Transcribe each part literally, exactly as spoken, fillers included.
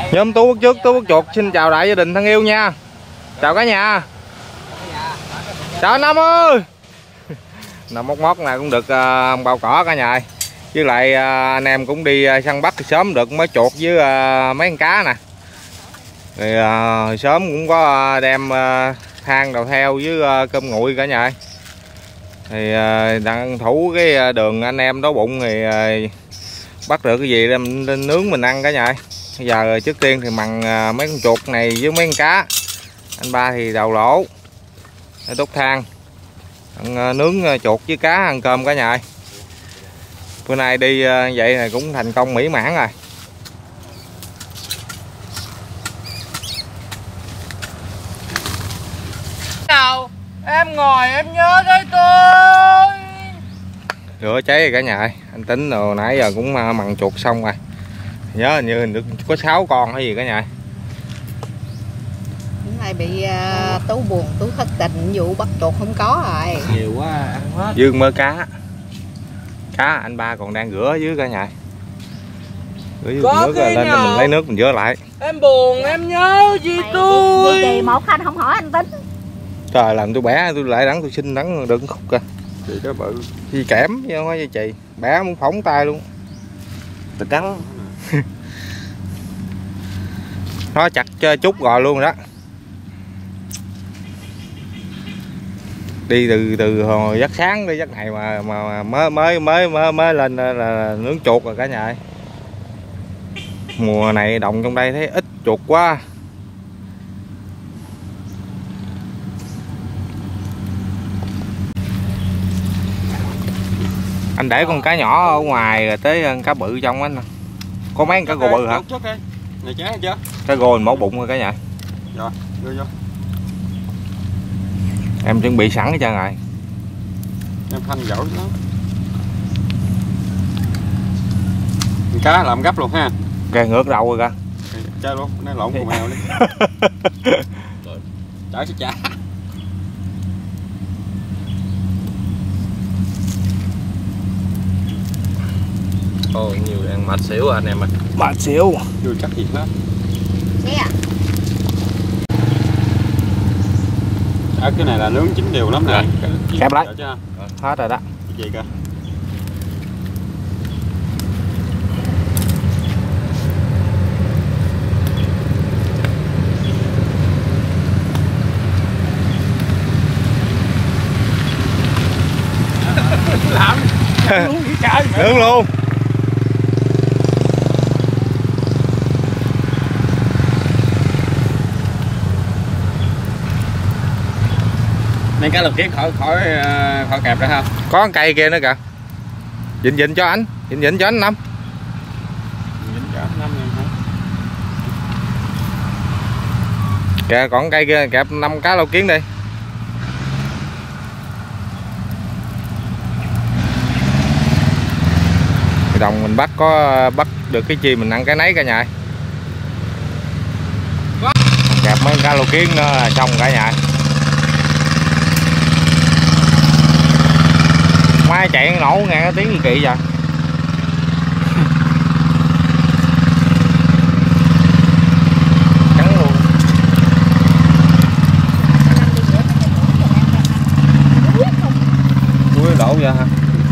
Nhóm Tú Quốc trước, Tú Quốc chuột xin chào đại gia đình thân yêu nha. Chào cả nhà. Chào anh Năm ơi. Năm móc móc này cũng được uh, bao cỏ cả nhà. Với lại uh, anh em cũng đi uh, săn bắt sớm được mấy chuột với uh, mấy con cá nè. Thì uh, sớm cũng có uh, đem uh, than đầu theo với uh, cơm nguội cả nhà. Thì uh, đang thủ cái đường anh em đói bụng thì uh, bắt được cái gì đem lên nướng mình ăn cả nhà. Bây giờ trước tiên thì mặn uh, mấy con chuột này với mấy con cá. Anh ba thì đầu lỗ để đốt than ăn, uh, nướng uh, chuột với cá ăn cơm cả nhà. Bữa nay đi uh, vậy này cũng thành công mỹ mãn rồi. Nào em ngồi em nhớ tới tôi. Rửa cháy rồi cả nhà. Anh Tính rồi nãy giờ cũng uh, mặn chuột xong rồi. Nhớ hình như được có sáu con hay gì cả nhà. Hôm nay bị uh, Tú buồn, Tú thất tình vụ bắt chuột không có rồi. Nhiều quá ăn hết. Dương mớ cá. Cá anh ba còn đang rửa dưới cả nhà. Rửa dưới nước lên rồi mình lấy nước mình rửa lại. Em buồn em nhớ gì tôi. Gì một anh không hỏi anh Tính. Trời làm tôi bẻ tôi lại đắng tôi xin đắng đừng khúc kìa. Chị đó bự. Chi kẽm chứ không phải với chị. Bẻ muốn phỏng tay luôn. Thịt đắng. Nó chặt chút rồi luôn rồi đó. Đi từ từ hồi giấc sáng đi giấc này mà mà mới mới mới mới mới lên là, là nướng chuột rồi cả nhà. Mùa này đồng trong đây thấy ít chuột quá. Anh để con cá nhỏ ở ngoài rồi tới con cá bự trong á. Có mấy con cá gồ bự hả? Này chán chưa? Cá gồ mổ bụng rồi cả nhà. Rồi, đưa vô. Em chuẩn bị sẵn hết trơn rồi. Em thanh dẫu nó. Cá làm gấp luôn ha. Kìa ngược đầu rồi kìa. Chơi luôn, nó lộn cùng mèo đi. Chở sẽ trả. Ồ, nhiều ăn mệt xỉu anh em ạ. Mệt xỉu. Chưa chắc gì hết. Yeah. À, cái này là nướng chín đều lắm nè. Kẹp lại. Hết rồi đó. Cái gì cơ? Làm luôn gì trời. Nướng luôn. Nên cá lục kiến khỏi khỏi khỏi kẹp ra không? Có con cây kia nữa kìa. Dịnh dịnh cho anh, dịnh dịnh cho anh Năm. Dịnh cho anh Năm hả? Kìa còn cây kia kẹp năm cá lục kiến đi. Thì đồng mình bắt có bắt được cái chi mình ăn cái nấy cả nhà. Kẹp mấy cá lục kiến nữa là xong cả nhà. Mai chạy nổ nghe cái tiếng gì kỳ vậy. Trắng luôn. Chuối đổ ra hả?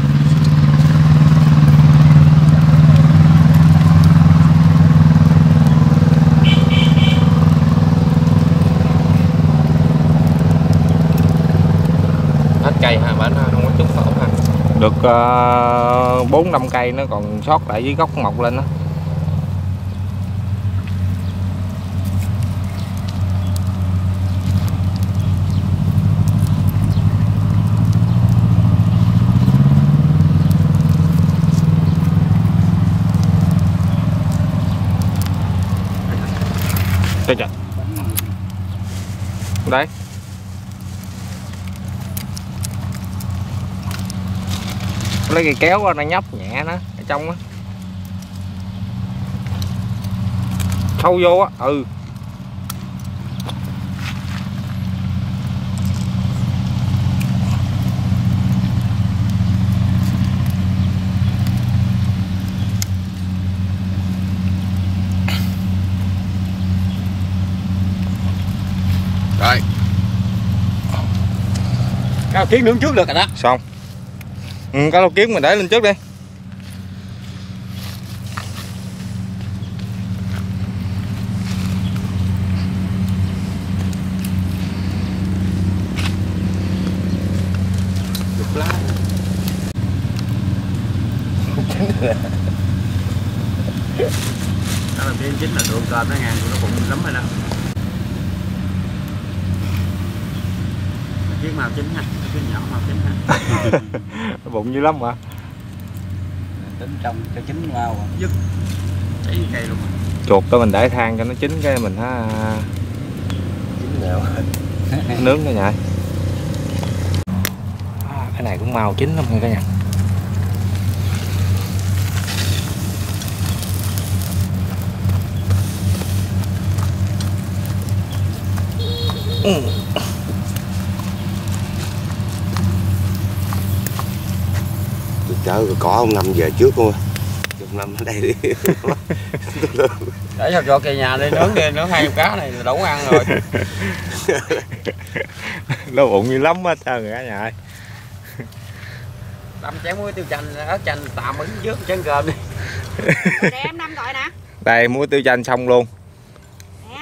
Hết cây ha, bển không có trúng phổ ha. Được bốn uh, năm cây nó còn sót lại dưới gốc mọc lên đó. Trời trời. Đấy. Lấy cây kéo qua nó nhấp nhẹ nó ở trong á. Sâu vô á. Ừ. Rồi. Cá lóc kiến nướng trước được rồi đó. Xong. Ừ, cá lóc kiến mình để lên trước đi. Lá. Chín rồi. Đó là cái chín là đường cơm nó ngang, nó bụng lắm rồi đó. Cái màu chín ha, cái nhỏ màu chín ha. Nó bụng dữ lắm mà. Tính trong cho chín màu dứt. Cháy cây luôn. Chuột tới mình để than cho nó chín cái mình ha. Chín đều. Nướng cái nhại. À, cái này cũng màu chín lắm nha cả nhà. Ừ. Chở rồi có ông Năm về trước luôn. Ông Năm ở đây đi. Để cho cho cây nhà đi nướng đi, nướng hai cá này là đủ ăn rồi. Nó bụng như lắm á sao người cả nhà ơi. Đâm chén muối tiêu chanh, ớt chanh tạm ứng trước chén cơm đi. Để em Năm gọi nè. Đây muối tiêu chanh xong luôn. Nè.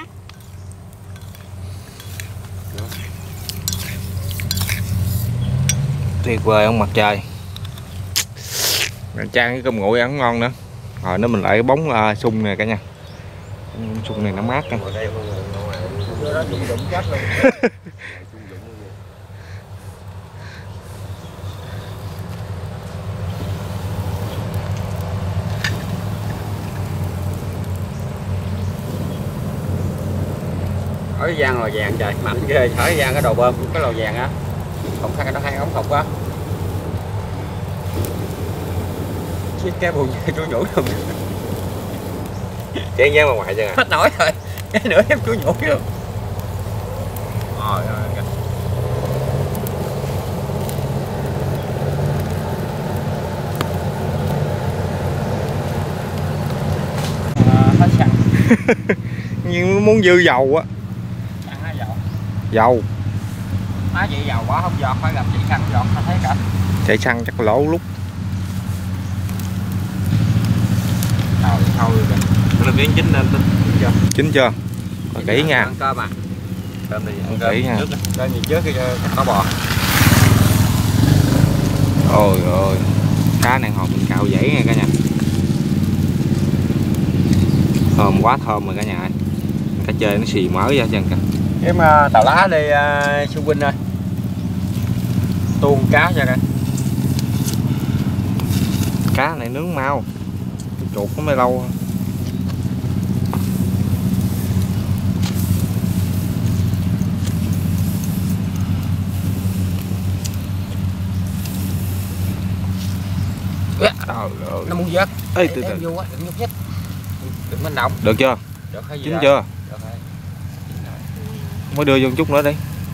Tuyệt vời ông mặt trời. Chan cái cơm nguội ăn ngon nữa. Rồi nó mình lại cái bóng uh, sung này cả nhà. Sung này nó mát nha. Hỏi giang lò vàng trời, mạnh ghê, hỏi giang cái đồ bơm cái lò vàng á. Không thấy nó hay ống cọc quá. Chiếc cái bùn chú nhủi luôn. Chén giang mà ngoài chứ à. Hết nổi rồi. Cái nữa em chú nhủi luôn. Rồi rồi kìa. À, hết xăng. Nhưng muốn dư dầu á. Xăng hay dầu? Dầu. Má chị dầu quá không giọt, phải gặp chị xăng giọt ta thấy cả. Chạy xăng chắc lỗ lúc. Thôi thôi kìa. Nó làm miếng chín lên chín chưa? Chín chưa? Rồi kỹ nha. Ăn cơm à. Cơm đi, ăn Kỹ nha. trước. Cơm gì trước cái có bò. Ôi ôi. Cá này hồi mình cạo dãy nha cả nhà. Thơm quá thơm rồi cả nhà ơi. Cá chơi nó xì mỡ ra chân kìa. Em uh, tàu lá đi uh, sư huynh ơi. Tuôn cá cho coi. Cá này nướng mau. Chuột nó mới lâu. Trời ơi. Nó muốn vớt. Ê từ từ. Vô á, đừng nhúc nhích. Đừng bên động. Được chưa? Được hay gì Chín đó? chưa? Được rồi. Mới đưa vô một chút nữa đi.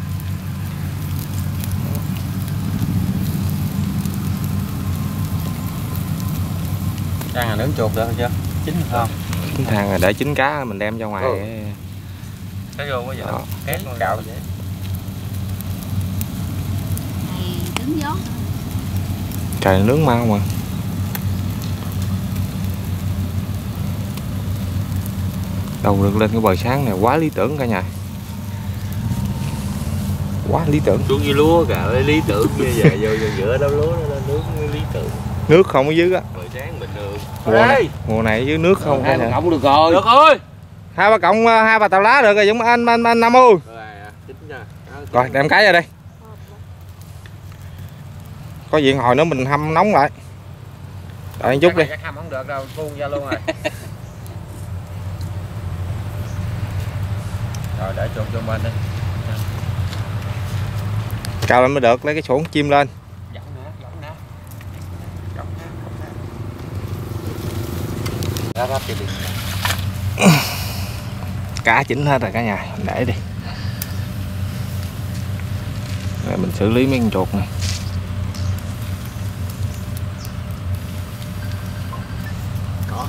Đang là nướng chuột được chưa? Chín không? Chín thang rồi để chín cá mình đem ra ngoài. Ừ. Cái vô bây giờ. Đó. Cái cạo vậy. Này đứng gió. Trời nướng mau mà. Đầu được lên cái bờ sáng này quá lý tưởng cả nhà. Quá lý tưởng. Xuống như lúa cả lý tưởng như vậy vô vô giữa đám lúa nó nướng lý tưởng. Nước không ở dưới á. Bờ sáng bình thường. Mùa này, mùa này dưới nước không cả nhà. Cộng được rồi. Được ơi. Hai ba cọng hai ba tàu lá được rồi giống anh anh anh Năm ơi. Rồi đem cái ra đây. Có gì hồi nữa mình hâm nóng lại. Đợi chút đi. Chắc hâm không được đâu, buông ra luôn rồi. Rồi để chuột cho mình đi. Cào lên mới được, lấy cái xuồng chim lên. Giọng nữa, giọng nữa. Giọng nữa. Ráp cho đi. Cá chín hết rồi cả nhà, mình để đi. Rồi mình xử lý mấy con chuột này. Có.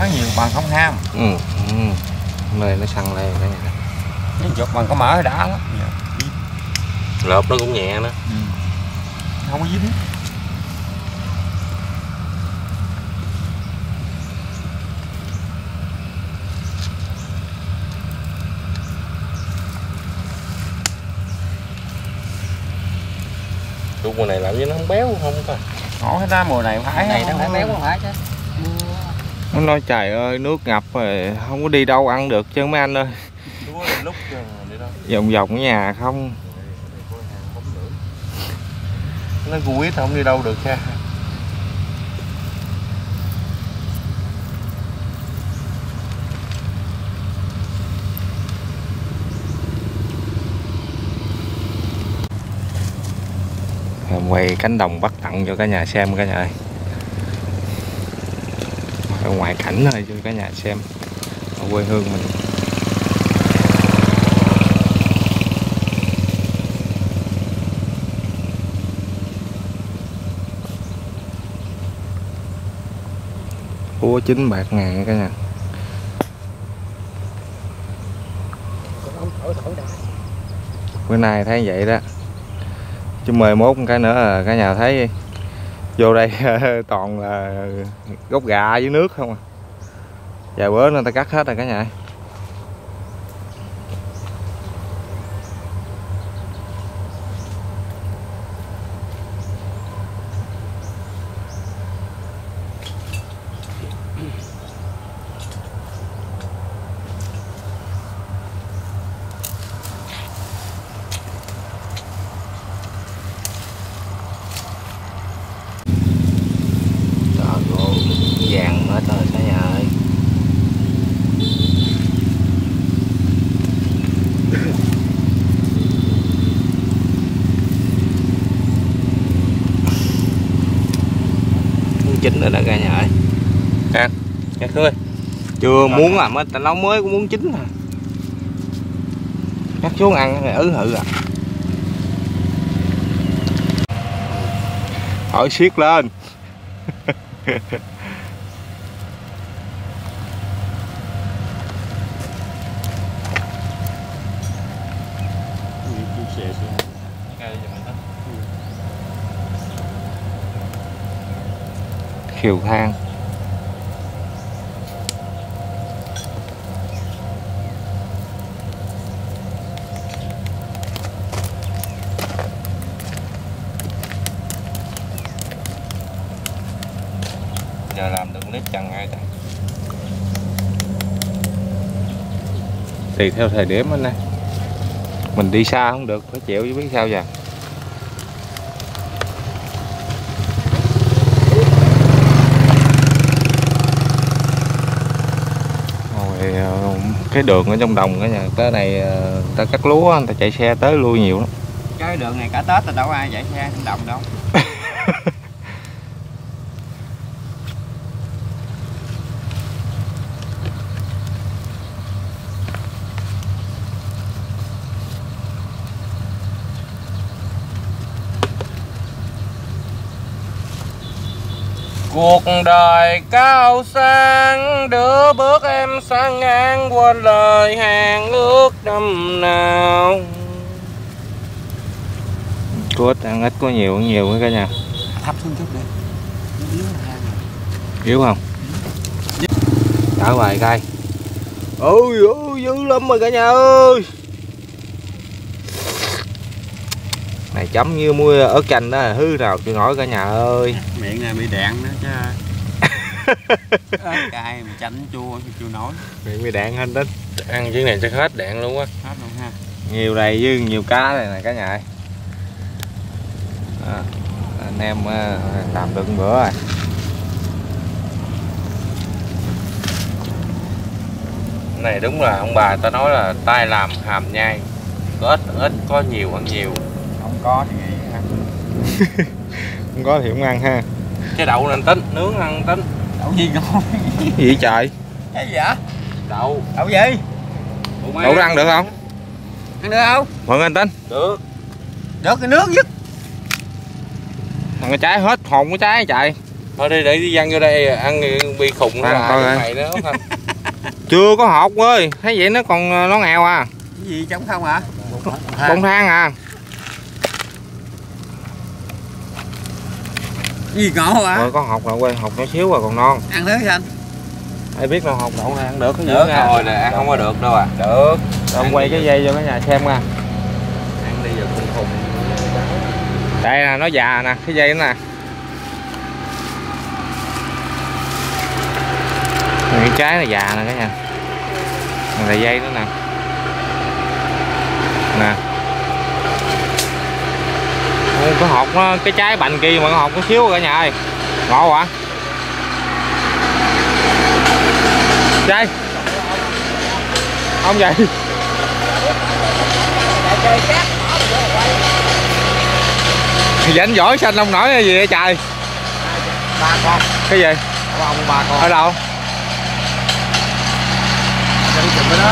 nhiều bằng không ham. Ừ. Ừ. Nơi nó săn lên cả nhà. Cái chuột bằng có mỡ đã lắm. Lợp nó cũng nhẹ nữa. Ừ. Không có dính. Chuột mùa này làm gì nó không béo không ta? Ngộ hết ra mùa này phải này nó phải béo không phải chứ. Nó nói trời ơi nước ngập rồi không có đi đâu ăn được chứ mấy anh ơi. Lúc Vòng vòng ở nhà không. nó quýt không đi đâu được ha. Quay cánh đồng Bắc tặng cho cả nhà xem cả nhà ơi. Ở ngoại cảnh thôi cho cả nhà xem ở quê hương mình. Cua chín bạc ngàn cả nhà. Bữa nay thấy vậy đó. Chứ mười mốt cái nữa là cả nhà thấy vô đây toàn là gốc gà với nước không à. Vài bữa người ta cắt hết rồi cả nhà. Vàng hết rồi cả nhà ơi. Chín rồi đó cả nhà ơi. À, nha Khương ơi. Chưa muốn à, mới ta nấu mới cũng muốn chín à. Cắt xuống ăn rồi ứ hự à. Hỏi siết lên. Khiều than. Giờ làm được clip chừng ai ta. Tùy theo thời điểm anh ơi. Mình đi xa không được phải chịu chứ biết sao giờ. Rồi cái đường ở trong đồng cả nhà, tới này ta cắt lúa người ta chạy xe tới lui nhiều lắm. Cái đường này cả Tết là đâu ai chạy xe trong đồng đâu. Cuộc đời cao sang đưa bước em sang ngang, quên lời hẹn ước năm nào. Có ít ăn ít có nhiều nhiều nữa cả nhà. Thấp xuống chút đi. Yếu không? Đỡ vài cây. Ôi ôi dữ lắm rồi cả nhà ơi. Này chấm như mua ớt chanh đó hư nào chịu nổi cả nhà ơi. Miệng này bị đạn nữa chứ. Ớt cay mà chanh chua chịu nổi. Miệng bị đạn hết đấy. Ăn chuyến này chắc hết đạn luôn á. Hết luôn ha. Nhiều đầy với nhiều cá này nè cả nhà ơi. À, anh em làm được bữa rồi. Này đúng là ông bà ta nói là tay làm hàm nhai, có ít ít có nhiều ăn nhiều. Không có thì nghĩ ha. Không có thì không ăn ha. Cái đậu nên tính nướng ăn tính. Đậu gì ngon? Gì trời? Cái gì vậy? Đậu. Đậu gì? Đậu nó ăn được không? Ăn được không? Mượn anh tính. Được. Được cái nước dứt. Thằng cái trái hết hồn cái trái trời. Thôi đi để đi văng vô đây ăn bị khùng nó là mày đó không? Chưa có hột ơi, thấy vậy nó còn nó nghèo à. Cái gì trống không hả? Bông than à. Cái gì ngộ hả? Rồi có hột rồi quên, hột nhỏ xíu rồi còn non. Ăn thứ gì anh? Ai biết đâu hột đậu này ăn được cái gì được rồi là ăn không có được đâu à. Được. Ông quay cái dây cho cả nhà xem nha. Ăn đi giờ khùng khùng. Đây nè, nó già nè, cái dây đó nè. Cái trái nó già nè cả nhà. Này là dây nữa nè. Nè. Ô, cái hột nó, cái trái bành kia mà cái hột có xíu cả nhà ơi. Ngộ hả? Đây. Không vậy. Dãnh giỏi xanh ông nổi gì vậy trời? Ba con. Cái gì? Có ông ba con. Ở đâu? Đó.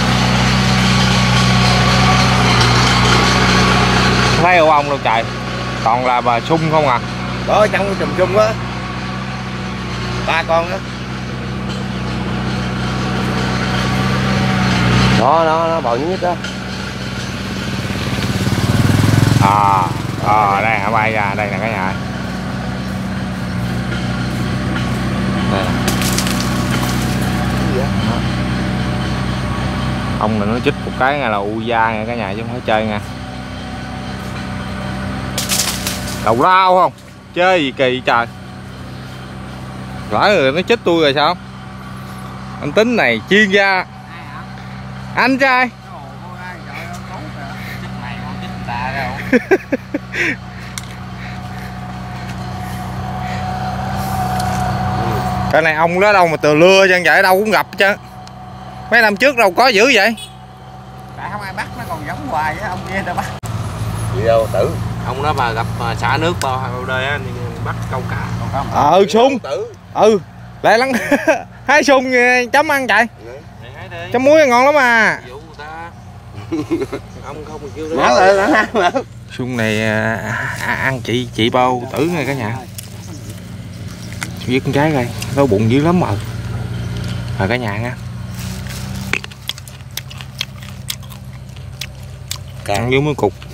Không thấy ông đâu trời. Toàn là bà sung không à. Đó trong cái chùm chung á. Ba con á. Đó nó nó bò nhất đó. À, à đây hả, bay ra đây nè cả nhà. Đây nè. Ông này nó chích một cái nghe là u da nha cả nhà chứ không phải chơi nha. Đầu rau không? Chơi gì kỳ trời. Lỡ rồi nó chích tôi rồi sao? Anh Tính này chuyên gia. Anh trai. Cái này ông đó đâu mà từ lưa chân vậy, đâu cũng gặp chứ. Mấy năm trước đâu có dữ vậy. Tại không ai bắt nó còn giống hoài á, ông kia đâu bắt. Gì đâu tử. Ông đó mà gặp mà xả nước bao bao đây á, bắt câu cá còn không. Ờ sung. Tử. Ừ. Lại lắng hái sung chấm ăn chạy. Chấm muối ngon lắm à. Ông không kêu Nữa. Sung này à, ăn chị chị bao tử ngay cả nhà. Viết con trái coi, nó bụng dữ lắm rồi. Rồi cả nhà nha. Ăn với muối cục.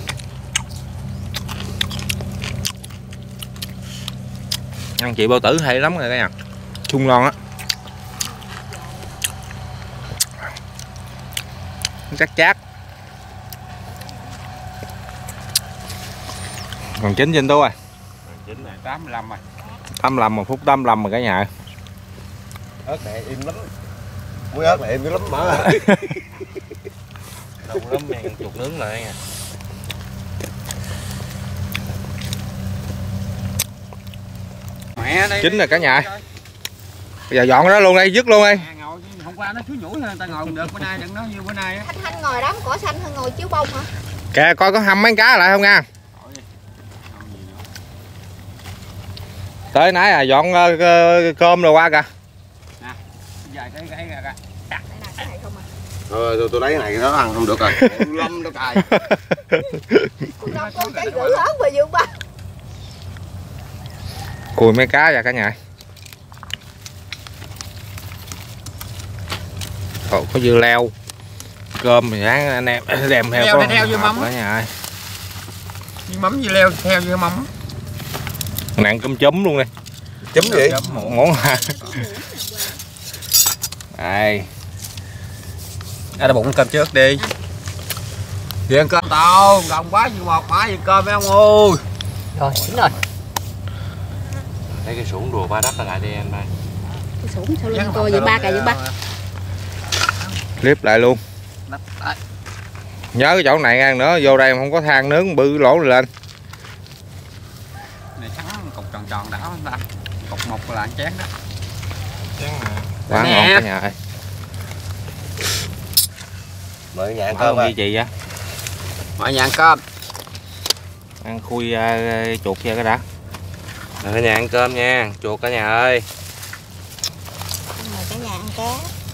Ăn chị bao tử hay lắm rồi cả nhà. Sung ngon á. Chắc chát. Còn chín trên tôi rồi. Chín này tám mươi lăm rồi. tám mươi lăm một phút tám mươi lăm rồi cả nhà. Ớt này im lắm. Muối ớt này im lắm mở. Đông lắm nha, chuột nướng lại nha. Mẹ đây. Chín rồi cả nhà. Bây giờ dọn nó luôn đây, dứt luôn đi. Hôm qua nó chuối nhủi người ta ngồi không được, bữa nay đừng nói như bữa nay á. Thanh Thanh ngồi đám cỏ xanh hơn ngồi chiếu bông hả? Kìa coi có hầm mấy cá lại không nha. Tới nãy à dọn uh, cơm rồi qua kìa. Nè, dài cái cái kìa. Đây nè, cái này không à. Thôi tôi, tôi lấy cái này nó ăn không được rồi. Lâm nó cài. Con đông con trái dữ lớn mà dương ba. Cùi mấy cá ra cả nhà. Ồ, có dưa leo. Cơm thì ráng anh em đem theo leo theo dưa mắm cả nhà ơi. Dưa mắm dưa leo theo dưa mắm. Nặng cơm chấm luôn đây. Chấm gì? Món hà. Đây. Ra đ bụng cơm trước đi. Thì ăn cơm tao, gồng quá như một mã gì cơm mấy ông ơi. Rồi, chín rồi. Lấy cái sủng đùa ba đất lại đi em ơi. Cái sủng sao lên coi vậy ba cà vậy ba. Clip lại luôn. Nhớ cái chỗ này ngang nữa, vô đây mà không có than nướng bự lỗ này lên. Này trắng cục tròn tròn đảo anh ta. Cục một là ăn chén đó. Chén nè. Quá ngon cả nhà ơi. Mời nhà ăn cơm cơm gì chị vậy? Mọi nhà ăn cơm. Ăn khui uh, chuột ra cái đã. Cả nhà ăn cơm nha, chuột cả nhà ơi. Mời cả nhà ăn cá.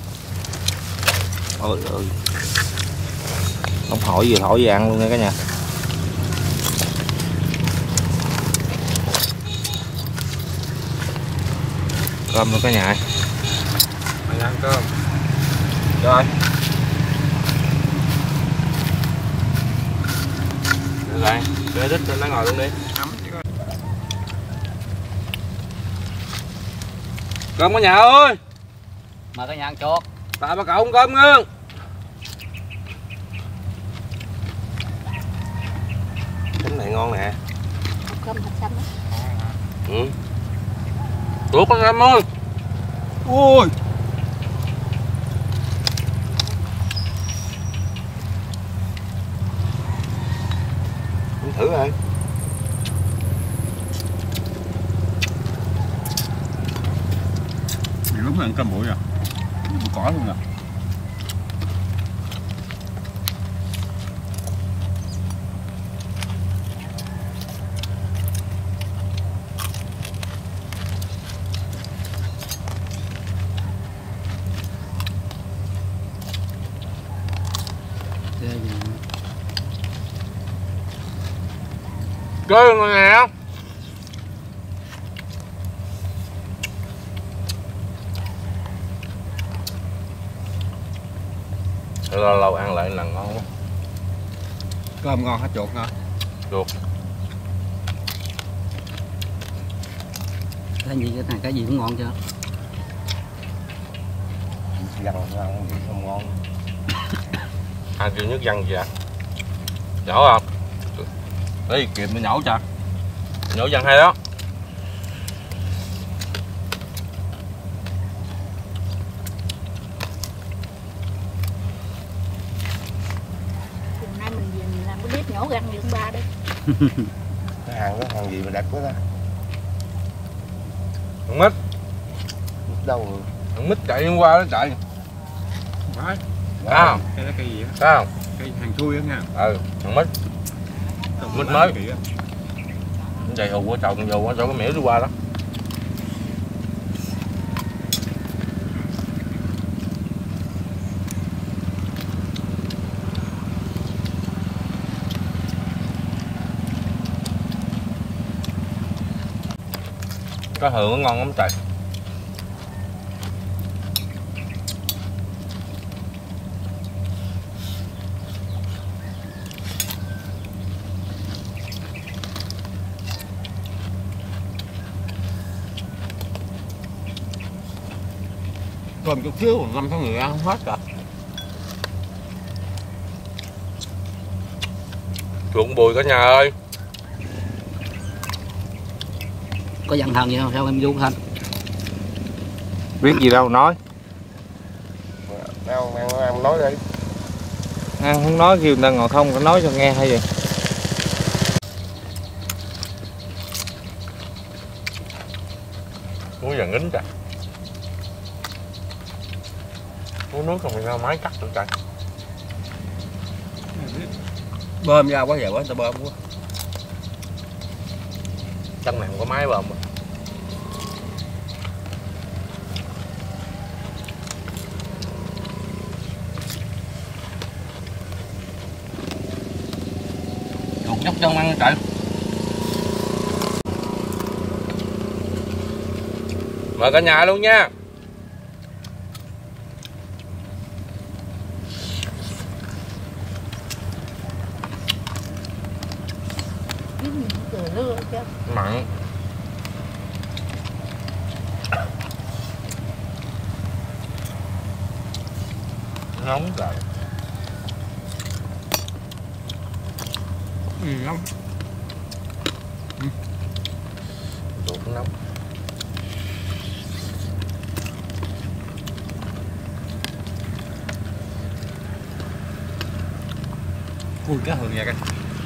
Ôi ơi. Không hỏi gì hỏi gì ăn luôn nha cả nhà. cơm luôn cả nhà. Mày ăn cơm. Rồi. Được rồi, để đít lên nó ngồi luôn đi. Cơm cả nhà ơi. Mời cả nhà ăn chuột. Tại bà cậu không cơm ngưng. Cái này ngon nè. Cơm thịt xanh đó. Ừ. Chuột con em ơi. Ui. Cũng thử thôi. Đúng là ăn cơm bụi à. Bụi cỏ luôn à. Chơi rồi nè. Lâu lâu ăn lại là ngon quá. Cơm ngon hả chuột ngon? Chuột. Cái gì cái này cái gì cũng ngon chưa? Dằn ăn gì không ngon. Ăn kêu nước văng vậy. Nhổ không? Đi kịp nó nhổ cho. Nhổ văng hay đó. Hôm nay mình về mình làm cái bếp nhổ răng như ông ba đi. Cái hàng đó hàng gì mà đẹp quá ta. Thằng mít. Đâu rồi? Thằng mít chạy hôm qua đó chạy. Phải. Sao? Cái đó cây gì á? Sao? Cây hàng thui á nha. Ừ, thằng mít. Mít mới. Chạy hù quá trồng vô quá chỗ cái mẻo đi qua đó. Có hường nó ngon lắm trời. Cơm chút xíu năm sáu người ăn không hết cả. Chuột bùi cả nhà ơi. Có dặn thằng gì không? Sao em vô Thanh? Biết gì đâu nói. Ăn, ăn, ăn nói đi. Ăn không nói kêu người ta ngồi không có nói cho nghe hay gì. Muối vàng ính trời. Muối nước còn mình ra máy cắt được trời. Bơm ra quá vậy quá, tao bơm quá. Trong này không có máy bơm mà. Chuột nhóc chân ăn trời. Mời cả nhà luôn nha. Mặn. Nóng trời. Ừ, nóng. Ừ. Chuột cũng nóng. Ui cái hường nha cái.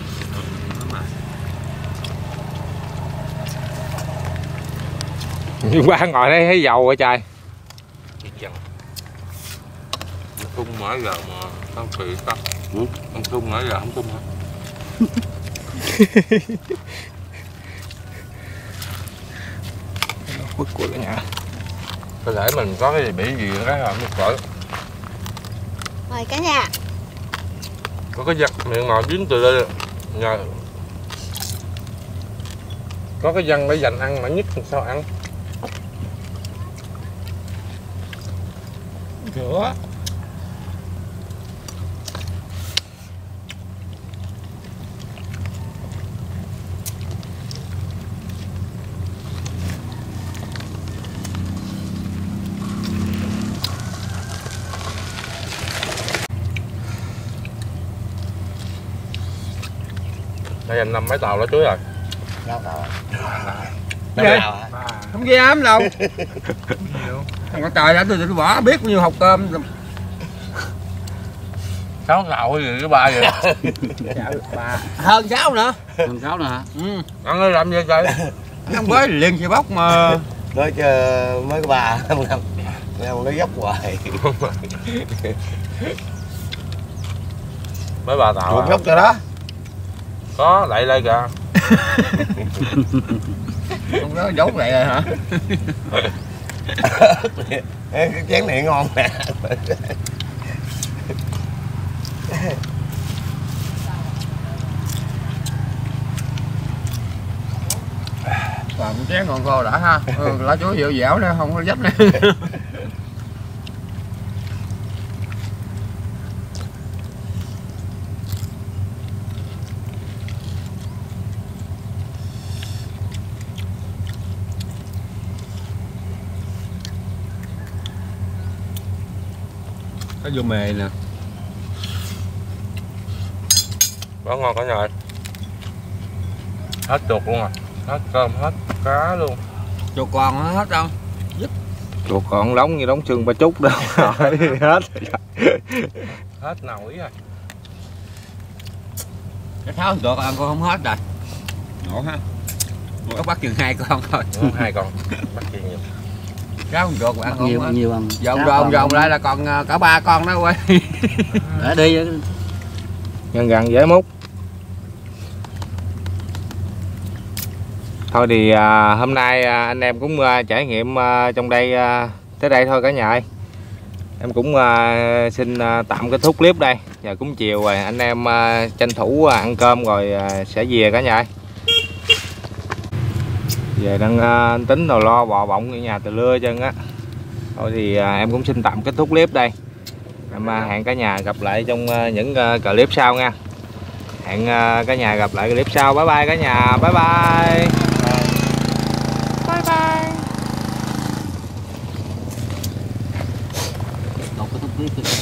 Nhưng qua ngồi đây thấy dầu vậy trời. Tung mở giờ mà tao kỳ tao. Ừ? Ông tung mở giờ không tung hả? Bức của cả nhà. Có thể mình có cái gì bị gì cái là một cỡ. Mời cả nhà. Có cái giặt miệng ngồi dính từ đây nhờ. Có cái văn để dành ăn mà nhất làm sao ăn. Sữa. Đây anh năm mấy tàu đó chuối rồi. Năm Gì? nào hả? Không dám đâu. Thằng con trời đã tôi tôi bỏ biết bao nhiêu hộp cơm. Sáu tàu gì cái ba vậy? Bà hơn sáu nữa. Hơn sáu nữa hả? Ừ. Ăn ơi làm gì vậy? Ăn với liền xe bóc mà. Nói cho mấy cái bà năm năm năm nó dốc hoài. Mấy ba tàu Chuột à? dốc cho đó. Có lại đây kìa. Không có giấu lại rồi hả? Ê, cái chén này ngon nè. Còn cái chén ngon khô đã ha. Ừ, lá chuối dẻo dẻo nè, không có dấp nè. Có vô mề nè. Đó ngon cả nhà ơi. Hết chuột luôn à. Hết cơm, hết cá luôn. Chuột còn hết đâu. Chuột còn đóng như đóng xương ba chút đâu. Rồi hết. Hết nổi rồi. Cái tháo chuột ăn con không hết rồi. Ngộ ha. Có bắt chừng hai con thôi. Đúng, hai con. Bắt gì nhiều. Rau chuột ăn không Nhiều hết. nhiều ăn. Vòng Cá vòng còn vòng không- lại là còn à, cả ba con đó quay. Để đi. Gần gần dễ múc. Thôi thì à, hôm nay à, anh em cũng à, trải nghiệm à, trong đây à, tới đây thôi cả nhà ơi. Em cũng à, xin à, tạm kết thúc clip đây. Giờ cũng chiều rồi, anh em à, tranh thủ à, ăn cơm rồi à, sẽ về cả nhà ơi. Giờ đang à, tính rồi lo bò bọng ở nhà từ lưa chân á. Thôi thì à, em cũng xin tạm kết thúc clip đây. Em à, hẹn cả nhà gặp lại trong à, những à, clip sau nha. Hẹn à, cả nhà gặp lại clip sau. Bye bye cả nhà. Bye bye. Bye bye. Một cái thúc clip.